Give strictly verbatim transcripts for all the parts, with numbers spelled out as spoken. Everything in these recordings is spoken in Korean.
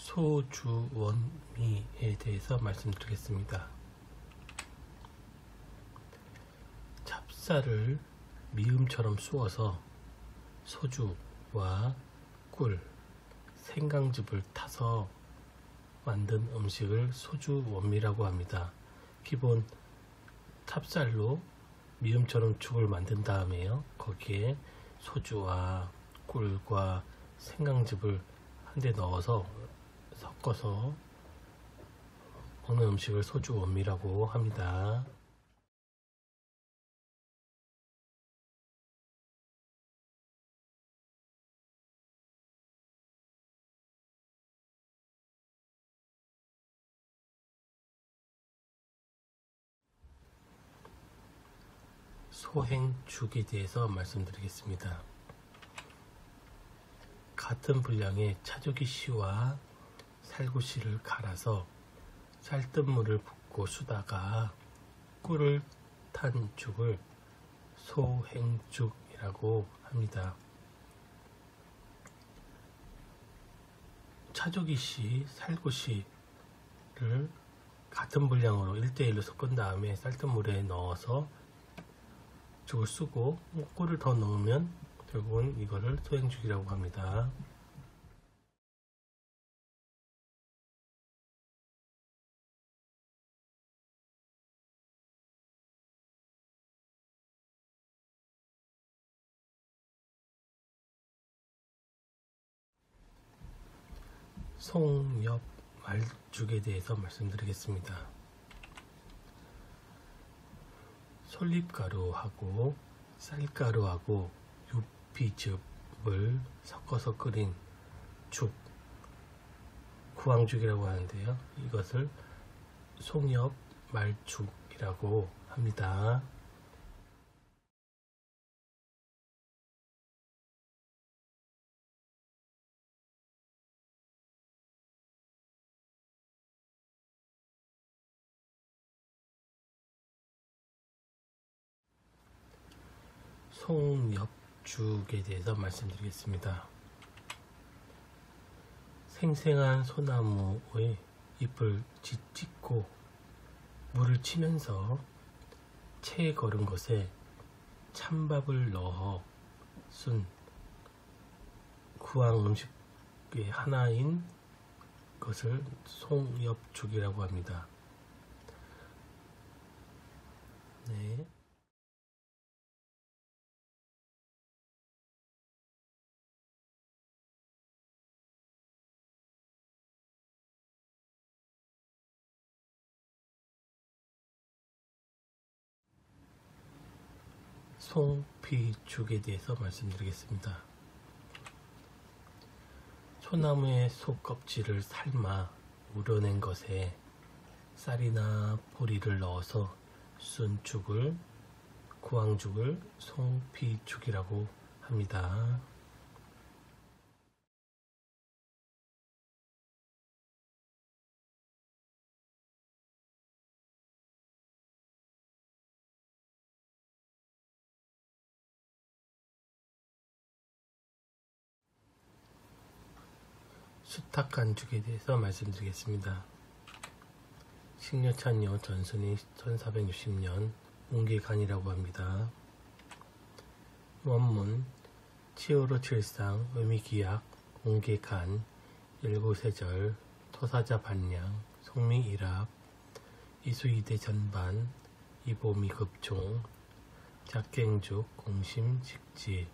소주원미에 대해서 말씀드리겠습니다. 찹쌀을 미음처럼 쑤어서 소주와 꿀, 생강즙을 타서 만든 음식을 소주원미라고 합니다. 기본 찹쌀로 미음처럼 죽을 만든 다음에요, 거기에 소주와 꿀과 생강즙을 한데 넣어서 섞어서 먹는 음식을 소주원미라고 합니다. 소행죽에 대해서 말씀드리겠습니다. 같은 분량의 차조기씨와 살구씨를 갈아서 쌀뜨물을 붓고 수다가 꿀을 탄 죽을 소행죽이라고 합니다. 차조기씨, 살구씨를 같은 분량으로 일 대 일로 섞은 다음에 쌀뜨물에 넣어서 죽을 쓰고 꿀을 더 넣으면 결국은 이거를 소행죽이라고 합니다. 송엽 말죽에 대해서 말씀드리겠습니다. 솔잎가루하고 쌀가루하고 유피즙을 섞어서 끓인 죽, 구황죽이라고 하는데요. 이것을 송엽 말죽이라고 합니다. 송엽죽에 대해서 말씀드리겠습니다. 생생한 소나무의 잎을 짓고 물을 치면서 체에 걸은 것에 찬밥을 넣어 쓴 구황 음식의 하나인 것을 송엽죽이라고 합니다. 네. 송피죽에 대해서 말씀드리겠습니다. 소나무의 속껍질을 삶아 우려낸 것에 쌀이나 보리를 넣어서 쓴 죽을, 구황죽을 송피죽이라고 합니다. 수탁간죽에 대해서 말씀드리겠습니다. 식려찬요 전순이 천사백육십 년 옹기간이라고 합니다. 원문 치오로칠상 의미기약 옹기간 일고세절 토사자 반량 송미일합 이수이대 전반 이보미급종 작갱죽 공심직지.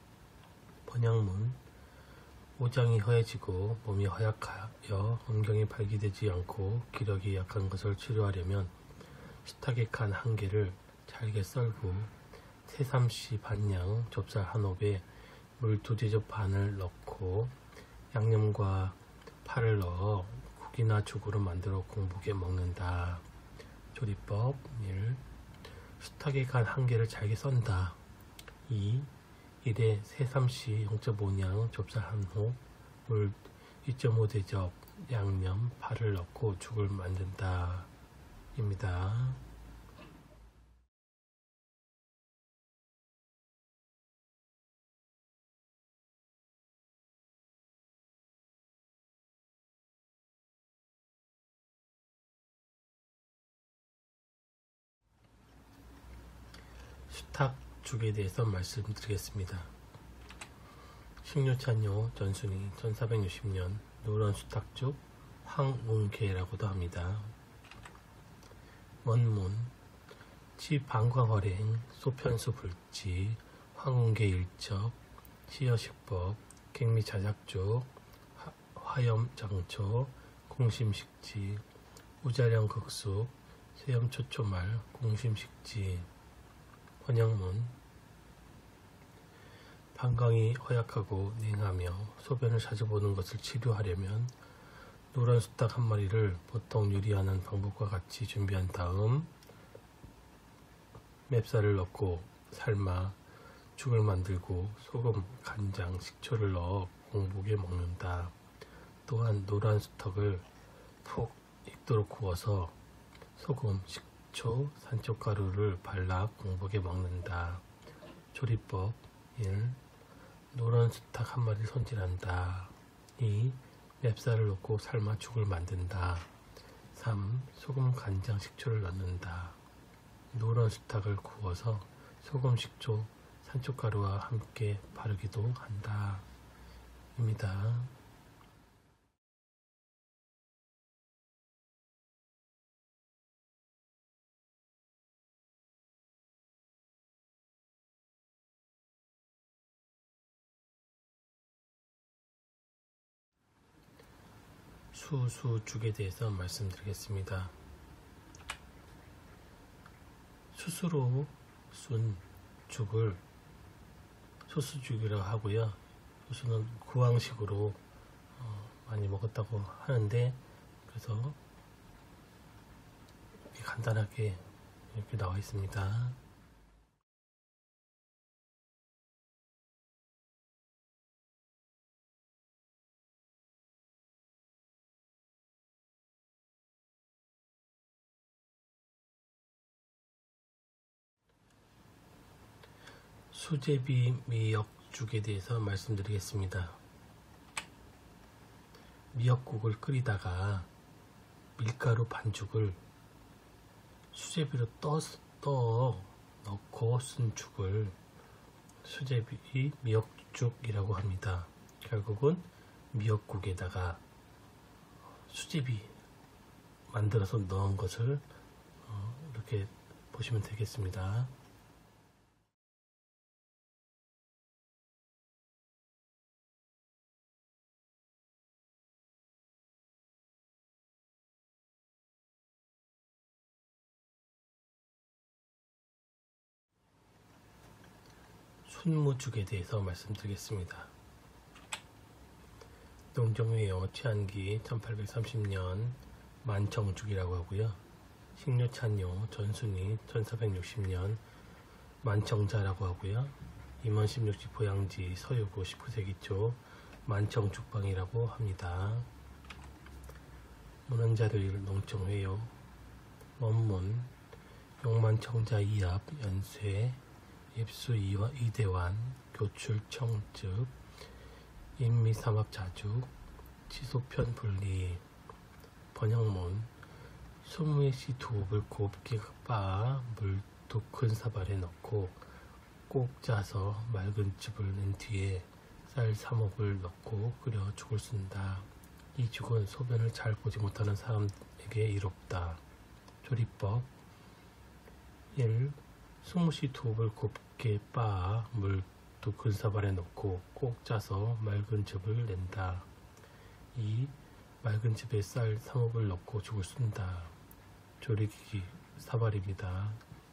번역문 오장이 허해지고 몸이 허약하여 음경이 발기되지 않고 기력이 약한 것을 치료하려면 수탉의 간 한 개를 잘게 썰고 새삼시 반량 좁쌀 한 홉에 물 두 제접 반을 넣고 양념과 파를 넣어 국이나 죽으로 만들어 공복에 먹는다. 조리법 일. 수탉의 간 한 개를 잘게 썬다. 이. 일에 새삼시 영 점 오 냥 좁쌀 한 홉, 물 이 점 오 대접, 양념, 파를 넣고 죽을 만든다. 입니다. 수탉죽에 대해서 말씀드리겠습니다. 식료찬요 전순이 천사백육십 년 노란 수탉죽 황웅계라고도 합니다. 원문 지방과활행 소편수 불지 황웅계 일적 시여식법 갱미자작죽 화염장초 공심식지 우자령 극숙 세염초초말 공심식지. 번역문 방광이 허약하고 냉하며 소변을 자주 보는 것을 치료하려면 노란 수탉 한 마리를 보통 요리하는 방법과 같이 준비한 다음 맵쌀을 넣고 삶아 죽을 만들고 소금, 간장, 식초를 넣어 공복에 먹는다. 또한 노란 수탉을 푹 익도록 구워서 소금, 식초, 산초가루를 발라 공복에 먹는다. 조리법 일. 노란 수탉 한 마리를 손질한다. 이. 맵쌀을 넣고 삶아 죽을 만든다. 삼. 소금, 간장, 식초를 넣는다. 노란 수탉을 구워서 소금, 식초, 산초가루와 함께 바르기도 한다. 입니다. 수수죽에 대해서 말씀드리겠습니다. 수수로 순 죽을 소수죽이라고 하고요. 수수는 구황식으로 어, 많이 먹었다고 하는데, 그래서 간단하게 이렇게 나와 있습니다. 수제비 미역죽에 대해서 말씀드리겠습니다. 미역국을 끓이다가 밀가루 반죽을 수제비로 떠, 떠 넣고 쓴 죽을 수제비 미역죽이라고 합니다. 결국은 미역국에다가 수제비 만들어서 넣은 것을 어, 이렇게 보시면 되겠습니다. 순무죽에 대해서 말씀드리겠습니다. 농정회요 치안기 천팔백삼십 년 만청죽이라고 하고요. 식료찬요 전순이 천사백육십 년 만청자라고 하고요. 임원 십육 지 보양지 서유고 십구 세기 초 만청죽방이라고 합니다. 문헌자료일 농정회요 원문 용만청자 이합 연쇄 입수 이대환 교출 청즉 인미삼합자죽 치소편 분리. 번역문 스무의 씨 두읍을 곱게 빻아 물 두 큰 사발에 넣고 꼭 짜서 맑은 즙을 낸 뒤에 쌀 삼옵을 넣고 끓여 죽을 쓴다. 이 죽은 소변을 잘 보지 못하는 사람에게 이롭다. 조리법 일. 스무 씨 두읍을 곱게 빻아 물 두 큰 사발에 넣고 꼭 짜서 맑은 즙을 낸다. 이. 맑은 즙에 쌀 삼옵을 넣고 죽을 쓴다. 조리기기 사발입니다.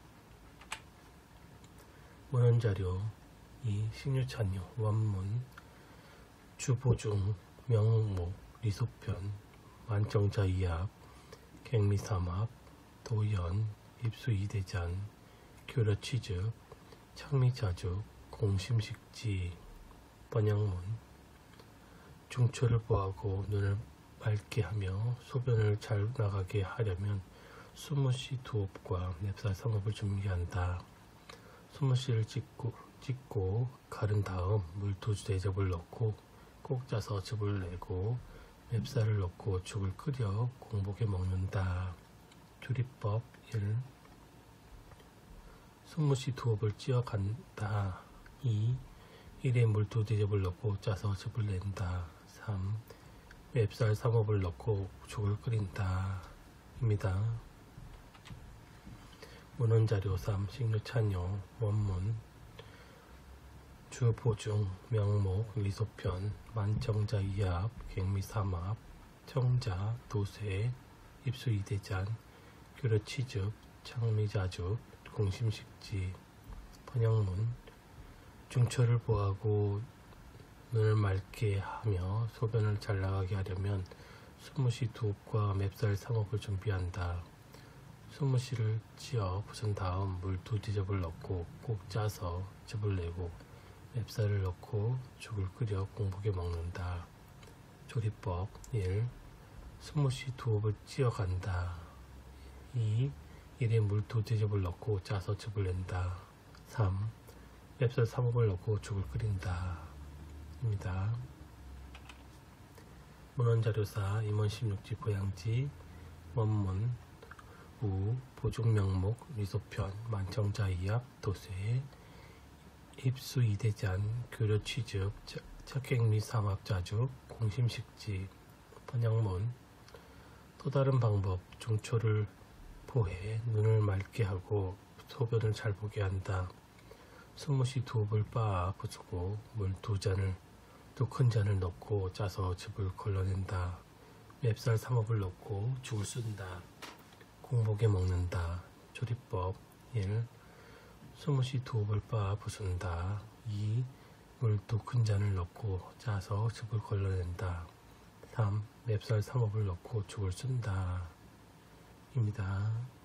문헌자료 이. 식료찬요 원문 주보중 명목 리소편 만청자 이합 갱미삼합 도연 입수 이대잔 교려치즉 창미자죽 공심식지. 번역문 중초를 보하고 눈을 맑게 하며 소변을 잘 나가게 하려면 스무 씨 두옵과 맵쌀 삼옵을 준비한다. 스무 씨를 찍고, 찍고 가른 다음 물 두 대접을 넣고 꼭 짜서 즙을 내고 맵쌀을 넣고 죽을 끓여 공복에 먹는다. 조리법 일. 숨무시 두업을 찧어간다. 이. 일에 물 두 대접을 넣고 짜서 즙을 낸다. 삼. 맵쌀 삼업을 넣고 죽을 끓인다. 입니다. 문헌자료 삼. 식료찬용 원문 주보중 명목 리소편 만청자 이합 갱미 삼합 청자 도세 입수 이대잔 교려치즙 창미자즙 공심식지 번역문 중초를 보하고 눈을 맑게 하며 소변을 잘 나가게 하려면 숨무시 두업과 맵쌀 삼업을 준비한다. 숨무시를 찧어 부순 다음 물 두 대접을 넣고 꼭 짜서 즙을 내고 맵쌀을 넣고 죽을 끓여 공복에 먹는다. 조리법 일. 숨무시 두업을 찧어간다. 이. 일에 물 두 대접을 넣고 짜서 즙을 낸다. 삼. 맵쌀 삼업을 넣고 죽을 끓인다. 입니다. 문헌자료사 임원 십육지 보양지 원문 우 보중명목 리소편 만청자 이합 도세 입수 이대잔 교려취즙 착행미 삼합자죽 공심식지 번역문 또 다른 방법 중초를 포해 눈을 맑게 하고 소변을 잘 보게 한다. 숨무시 두업을 빻아 부수고 물 두 잔을 두 큰 잔을 넣고 짜서 즙을 걸러낸다. 맵쌀 삼업을 넣고 죽을 쓴다. 공복에 먹는다. 조리법 일. 숨무시 두업을 빻아 부순다. 이. 물 두 큰 잔을 넣고 짜서 즙을 걸러낸다. 삼. 맵쌀 삼업을 넣고 죽을 쓴다. 입니다.